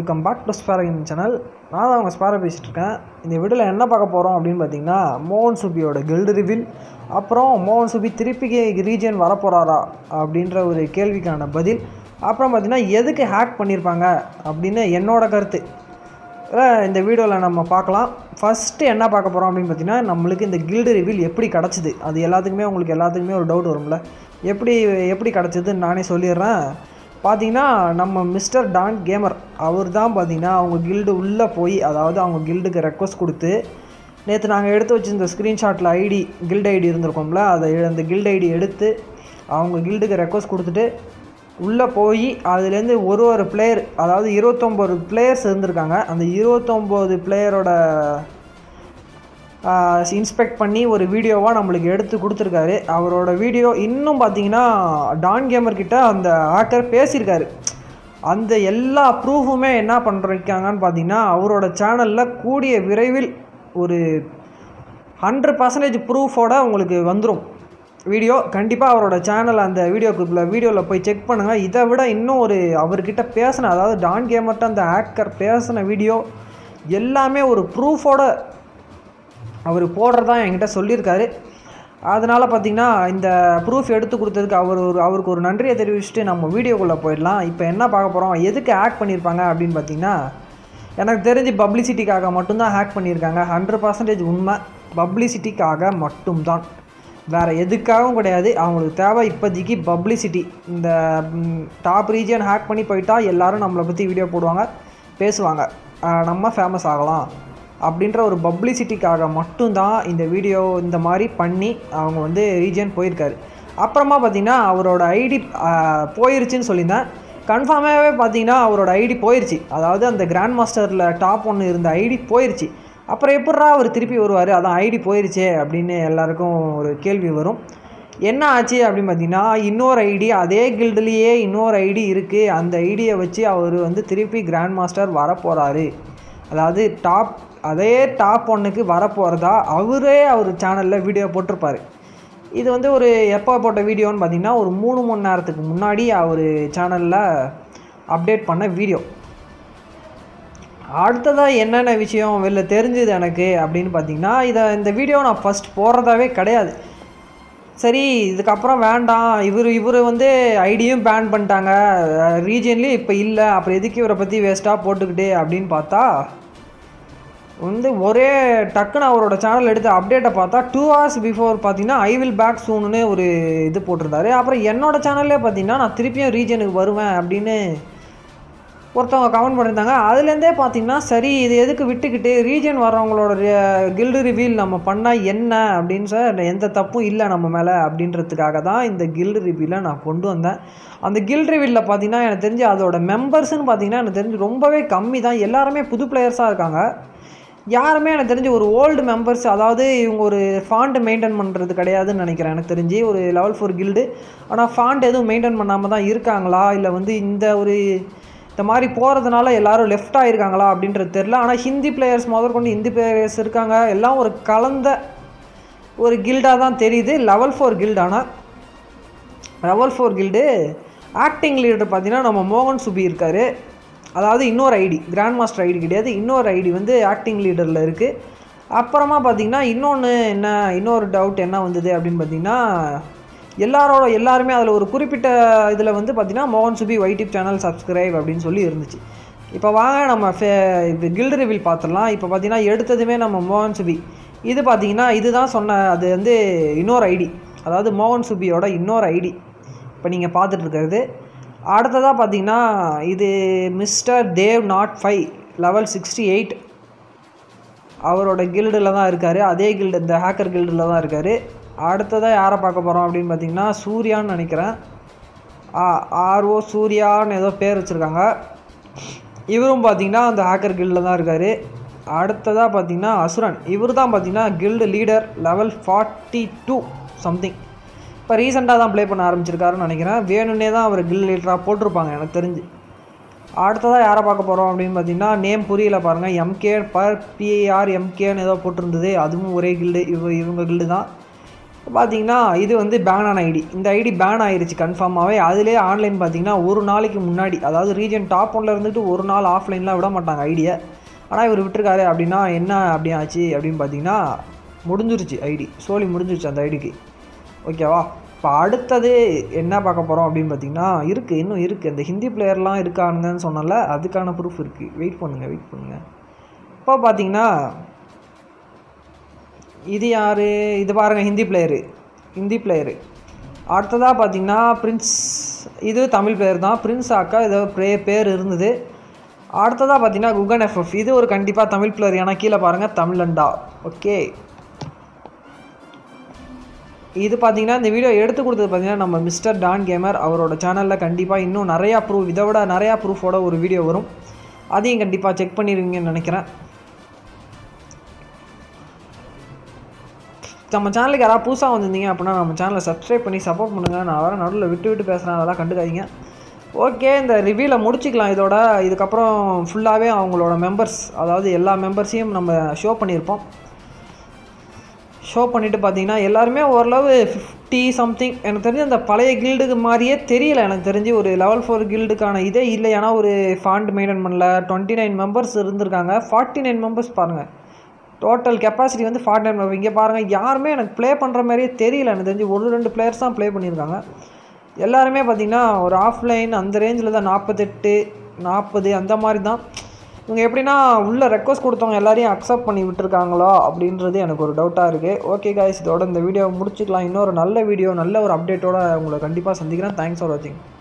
Welcome back to Sparrow channel. நான் தான் அவங்க ஸ்பேரோ பேசிகிட்டு இருக்கேன். இந்த வீடியோவில் என்ன பார்க்க போகிறோம் அப்படின்னு பார்த்தீங்கன்னா, மோகன் சுபியோட கில்டு ரிவீல், அப்புறம் மோகன் சுபி திருப்பி ரீஜன் வரப்போகிறாரா அப்படின்ற ஒரு கேள்விக்கான பதில், அப்புறம் பார்த்திங்கன்னா எதுக்கு ஹேக் பண்ணியிருப்பாங்க அப்படின்னு என்னோட கருத்து இந்த வீடியோவில் நம்ம பார்க்கலாம். ஃபஸ்ட்டு என்ன பார்க்க போகிறோம் அப்படின்னு பார்த்தீங்கன்னா, நம்மளுக்கு இந்த கில்டு ரிவீல் எப்படி கிடச்சிது, அது எல்லாத்துக்குமே ஒரு டவுட் வரும்ல, எப்படி கிடச்சிதுன்னு நானே சொல்லிடுறேன். பார்த்தீங்கன்னா நம்ம மிஸ்டர் டான் கேமர் அவர் தான் பார்த்தீங்கன்னா அவங்க கில்டு உள்ளே போய், அதாவது அவங்க கில்டுக்கு ரெக்வஸ்ட் கொடுத்து, நேற்று நாங்கள் எடுத்து வச்சுருந்த ஸ்க்ரீன்ஷாட்டில் கில்டு ஐடி இருந்திருக்கோம்ல, அந்த கில்டு ஐடி எடுத்து அவங்க கில்டுக்கு ரெக்வஸ்ட் கொடுத்துட்டு உள்ளே போய் அதுலேருந்து ஒரு பிளேயர், அதாவது 29 பிளேயர்ஸ் இருந்திருக்காங்க. அந்த 29 பிளேயரோட இன்ஸ்பெக்ட் பண்ணி ஒரு வீடியோவாக நம்மளுக்கு எடுத்து கொடுத்துருக்காரு. அவரோட வீடியோ இன்னும் பார்த்தீங்கன்னா டான் கேமர் கிட்ட அந்த ஹேக்கர் பேசியிருக்காரு. அந்த எல்லா ப்ரூஃபுமே என்ன பண்ணிருக்காங்கன்னு பார்த்தீங்கன்னா, அவரோட சேனலில் கூடிய விரைவில் ஒரு 100% ப்ரூஃபோட உங்களுக்கு வந்துடும் வீடியோ. கண்டிப்பாக அவரோட சேனல் அந்த வீடியோவில் போய் செக் பண்ணுங்கள். இதை விட இன்னும் அவர்கிட்ட பேசின, அதாவது டான் கேமர்கிட்ட அந்த ஹேக்கர் பேசின வீடியோ எல்லாமே ஒரு ப்ரூஃபோட அவர் போடுறதா என்கிட்ட சொல்லியிருக்காரு. அதனால் பார்த்திங்கன்னா இந்த ப்ரூஃப் எடுத்து கொடுத்ததுக்கு அவருக்கு ஒரு நன்றியை தெரிவிச்சுட்டு நம்ம வீடியோக்குள்ளே போயிடலாம். இப்போ என்ன பார்க்க போகிறோம், எதுக்கு ஹேக் பண்ணியிருப்பாங்க அப்படின்னு பார்த்திங்கன்னா, எனக்கு தெரிஞ்சு பப்ளிசிட்டிக்காக மட்டும்தான் ஹேக் பண்ணியிருக்காங்க. 100% உண்மை, பப்ளிசிட்டிக்காக மட்டும்தான், வேறு எதுக்காகவும் கிடையாது. அவங்களுக்கு தேவை இப்போதைக்கு பப்ளிசிட்டி. இந்த டாப் ரீஜன் ஹேக் பண்ணி போயிட்டால் எல்லோரும் நம்மளை பற்றி வீடியோ போடுவாங்க, பேசுவாங்க, நம்ம ஃபேமஸ் ஆகலாம் அப்படின்ற ஒரு பப்ளிசிட்டிக்காக மட்டும்தான் இந்த வீடியோ இந்த மாதிரி பண்ணி அவங்க ரீஜன் போயிருக்காரு. அப்புறமா பார்த்திங்கன்னா அவரோட ஐடி போயிருச்சுன்னு சொல்லியிருந்தேன். கன்ஃபார்மாகவே பார்த்திங்கன்னா அவரோட ஐடி போயிடுச்சு. அதாவது அந்த கிராண்ட் மாஸ்டரில் டாப் 1 இருந்த ஐடி போயிடுச்சு. அப்புறம் எப்பட்றா அவர் திருப்பி வருவார், அதான் ஐடி போயிடுச்சே அப்படின்னு எல்லாருக்கும் ஒரு கேள்வி வரும். என்ன ஆச்சு அப்படின்னு பார்த்திங்கன்னா, இன்னொரு ஐடி, அதே கில்டுலேயே இன்னொரு ஐடி இருக்குது. அந்த ஐடியை வச்சு அவர் திருப்பி கிராண்ட் மாஸ்டர் வரப்போகிறாரு. அதாவது அதே டாப் 1க்கு வரப்போகிறதா அவர் சேனலில் வீடியோ போட்டிருப்பார். இது ஒரு எப்போ போட்ட வீடியோன்னு பார்த்திங்கன்னா, ஒரு 3 மணி நேரத்துக்கு முன்னாடி அவர் சேனலில் அப்டேட் பண்ண வீடியோ. அடுத்ததாக என்னென்ன விஷயம் வெளில தெரிஞ்சுது எனக்கு அப்படின்னு பார்த்திங்கன்னா, இந்த வீடியோ நான் ஃபஸ்ட் போடுறதாவே கிடையாது. சரி இதுக்கப்புறம் வேண்டாம், இவர் ஐடியும் பேன் பண்ணிட்டாங்க, ரீஜன்லேயும் இப்போ இல்லை, அப்புறம் எதுக்கு இவரை பற்றி வேஸ்ட்டாக போட்டுக்கிட்டு அப்படின்னு பார்த்தா, ஒரே டக்குன்னு அவரோட சேனல் எடுத்து அப்டேட்டை பார்த்தா 2 hours பிஃபோர் பார்த்தீங்கன்னா ஐ வில் பேக் சூன்னு ஒரு இது போட்டிருந்தாரு. அப்புறம் என்னோட சேனல்லே பார்த்தீங்கன்னா நான் திருப்பியும் ரீஜனுக்கு வருவேன் அப்படின்னு ஒருத்தவங்க கமெண்ட் பண்ணியிருந்தாங்க. அதுலேருந்தே பார்த்தீங்கன்னா சரி இது எதுக்கு விட்டுக்கிட்டு ரீஜன் வர்றவங்களோட கில்டு ரிவீல் நம்ம பண்ணால் என்ன அப்படின்னு சார், எந்த தப்பும் இல்லை நம்ம மேலே அப்படின்றதுக்காக தான் இந்த கில்டு ரிவீலை நான் கொண்டு வந்தேன். அந்த கில்டு ரிவீலில் பார்த்தீங்கன்னா எனக்கு தெரிஞ்சு அதோட மெம்பர்ஸ்ன்னு பார்த்தீங்கன்னா எனக்கு தெரிஞ்சு ரொம்பவே கம்மி தான். எல்லாருமே புது பிளேயர்ஸாக இருக்காங்க. யாருமே எனக்கு தெரிஞ்சு ஒரு ஓல்டு மெம்பர்ஸ், அதாவது இவங்க ஒரு ஃபாண்ட் மெயின்டைன் பண்ணுறது கிடையாதுன்னு நினைக்கிறேன். எனக்கு தெரிஞ்சு ஒரு லெவல் 4 கில்டு, ஆனால் ஃபாண்ட் எதுவும் மெயின்டைன் பண்ணாமல் தான் இருக்காங்களா, இல்லை இந்த மாதிரி போகிறதுனால எல்லோரும் லெஃப்ட் ஆகிருக்காங்களா அப்படின்றது தெரில. ஆனால் ஹிந்தி பிளேயர்ஸ் முதற்கொண்டு ஹிந்தி பிளேயர்ஸ் இருக்காங்க. எல்லாம் ஒரு கலந்த ஒரு கில்டாக தான் தெரியுது. Level 4 guild. ஆனால் லெவல் 4 கில்டு ஆக்டிங் லீடர் பார்த்திங்கன்னா நம்ம மோகன் சுபி இருக்கார். அதாவது இன்னொரு ஐடி, கிராண்ட் மாஸ்டர் ஐடி கிடையாது, இன்னொரு ஐடி ஆக்டிங் லீடரில் இருக்குது. அப்புறமா பார்த்திங்கன்னா இன்னொரு டவுட் என்ன வந்தது அப்படின்னு பார்த்திங்கன்னா, எல்லாருமே அதில் ஒரு குறிப்பிட்ட இதில் பார்த்திங்கன்னா மோகன் சுபி யூடியூப் சேனல் சப்ஸ்கிரைப் அப்படின்னு சொல்லி இருந்துச்சு. இப்போ வாங்க நம்ம இது கில்டு ரிவீல் பார்த்துடலாம். இப்போ பார்த்திங்கன்னா எடுத்ததுமே நம்ம மோகன் சுபி இது பார்த்திங்கன்னா இதுதான் சொன்ன, அது இன்னொரு ஐடி, அதாவது மோகன் சுபியோட இன்னொரு ஐடி இப்போ நீங்கள் பார்த்துட்ருக்கிறது. அடுத்ததாக பார்த்திங்கன்னா இது மிஸ்டர் தேவ் நாட் 5 லெவல் 68 அவரோட கில்டில் தான் இருக்கார். அதே கில்டு, இந்த ஹேக்கர் கில்டில் தான் இருக்கார். அடுத்ததாக யாரை பார்க்க போகிறோம் அப்படின்னு பார்த்திங்கன்னா சூர்யான்னு நினைக்கிறேன், RO சூர்யான்னு ஏதோ பேர் வச்சுருக்காங்க. இவரும் பார்த்திங்கன்னா அந்த ஹேக்கர் கில்டில் தான் இருக்கார். அடுத்ததாக பார்த்திங்கன்னா அசுரன், இவர் தான் பார்த்திங்கன்னா கில்டு லீடர் லெவல் 42 சம்திங். இப்போ ரீசெண்டாக தான் ப்ளே பண்ண ஆரம்பிச்சிருக்காருன்னு நினைக்கிறேன். வேணுன்னே தான் அவர் கில்டு லீடராக போட்டிருப்பாங்க எனக்கு தெரிஞ்சு. அடுத்ததாக யாரை பார்க்க போகிறோம் அப்படின்னு பார்த்தீங்கன்னா, நேம் புரியல பாருங்கள், MK PAR MKன்னு ஏதோ போட்டிருந்தது, அதுவும் ஒரே கில்டு, இவங்க கில்டு தான். பார்த்தீங்கன்னா இது வந்து பேன் ஆன ஐடி. இந்த ஐடி பேன் ஆயிருச்சு கன்ஃபார்மாகவே. அதிலே ஆன்லைன் பார்த்தீங்கன்னா ஒரு நாளைக்கு முன்னாடி, அதாவது ரீஜன் டாப் 1ல் இருந்துட்டு ஒரு நாள் ஆஃப்லைன்லாம் விட மாட்டாங்க ஐடியை. ஆனால் இவர் விட்டுருக்காரு. அப்படின்னா என்ன அப்படி ஆச்சு அப்படின்னு பார்த்தீங்கன்னா முடிஞ்சிருச்சு ஐடி, சோலி முடிஞ்சிருச்சு அந்த ஐடிக்கு. ஓகேவா? இப்போ அடுத்தது என்ன பார்க்க போகிறோம் அப்படின்னு பார்த்தீங்கன்னா இருக்குது, இன்னும் இருக்குது. இந்த ஹிந்தி பிளேயர்லாம் இருக்கானுங்கன்னு சொன்னால அதுக்கான ப்ரூஃப் இருக்குது. வெயிட் பண்ணுங்கள். இப்போ பார்த்தீங்கன்னா இது யார்? இது பாருங்கள், ஹிந்தி பிளேயரு. அடுத்ததாக பார்த்தீங்கன்னா பிரின்ஸ், இது தமிழ் பிளேயர் தான். பிரின்ஸ் அக்கா ஏதோ பேர் இருந்தது. அடுத்ததாக பார்த்தீங்கன்னா குகன் எஃப்எஃப், இது ஒரு கண்டிப்பாக தமிழ் பிளேயர். ஏன்னா கீழே பாருங்கள் தமிழண்டா. ஓகே, இது பார்த்தீங்கன்னா இந்த வீடியோ எடுத்து கொடுத்தது பார்த்தீங்கன்னா நம்ம மிஸ்டர் டான் கேமர். அவரோட சேனலில் கண்டிப்பாக இன்னும் நிறையா ப்ரூஃப், இதை விட நிறையா ப்ரூஃபோட ஒரு வீடியோ வரும். அதையும் கண்டிப்பாக செக் பண்ணிடுவீங்கன்னு நினைக்கிறேன். நம்ம சேனலுக்கு யாராவது புதுசாக வந்திருந்தீங்க அப்படின்னா நம்ம சேனலை சப்ஸ்கிரைப் பண்ணி சப்போர்ட் பண்ணுங்கள். நான் வர நடுவில் விட்டு பேசுகிறேன், அதெல்லாம் கண்டுக்காதீங்க. ஓகே, இந்த ரிவ்யூவில் முடிச்சிக்கலாம் இதோட. இதுக்கப்புறம் ஃபுல்லாகவே அவங்களோட மெம்பர்ஸ், அதாவது எல்லா மெம்பர்ஸையும் நம்ம ஷோ பண்ணியிருப்போம். ஷோ பண்ணிவிட்டு பார்த்தீங்கன்னா எல்லாருமே ஓரளவு 50 சம்திங். எனக்கு தெரிஞ்சு அந்த பழைய கில்டுக்கு மாதிரியே தெரியல. எனக்கு தெரிஞ்சு ஒரு லெவல் 4 கில்டுக்கான இதே இல்லை. ஏன்னா ஒரு ஃபாண்ட் மெயின்டைன் பண்ணல. 29 மெம்பர்ஸ் இருந்திருக்காங்க. 49 மெம்பர்ஸ் பாருங்கள். டோட்டல் கெப்பாசிட்டி வந்து 49 மெம்பர். இங்கே பாருங்கள், யாருமே எனக்கு ப்ளே பண்ணுற மாதிரியே தெரியல. எனக்கு தெரிஞ்சு 1-2 பிளேயர்ஸ் தான் ப்ளே பண்ணியிருக்காங்க. எல்லாருமே பார்த்திங்கன்னா ஒரு ஆஃப்லைன் அந்த ரேஞ்சில் தான், 48 40 அந்த மாதிரி தான். இவங்க எப்படின்னா உள்ள ரெக்வஸ்ட் கொடுத்தவங்க எல்லாரையும் அக்செப்ட் பண்ணி விட்டுருக்காங்களோ அப்படின்றது எனக்கு ஒரு டவுட்டாக இருக்குது. ஓகே காய்ஸ், இதோட இந்த வீடியோவை முடிச்சுக்கலாம். இன்னொரு நல்ல வீடியோ, நல்ல ஒரு அப்டேட்டோட உங்களை கண்டிப்பாக சந்திக்கிறேன். தேங்க்ஸ் ஃபார் வாட்சிங்.